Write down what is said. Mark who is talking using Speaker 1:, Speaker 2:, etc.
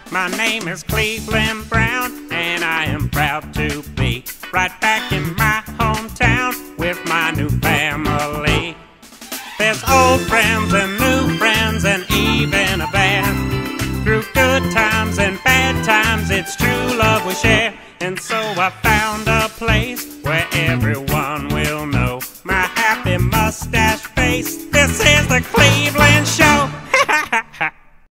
Speaker 1: My name is Cleveland Brown, and I am proud to be right back in my hometown with my new family. There's old friends and new friends and even a band. Through good times and bad times, it's true love we share. And so I found a place where everyone will know my happy mustache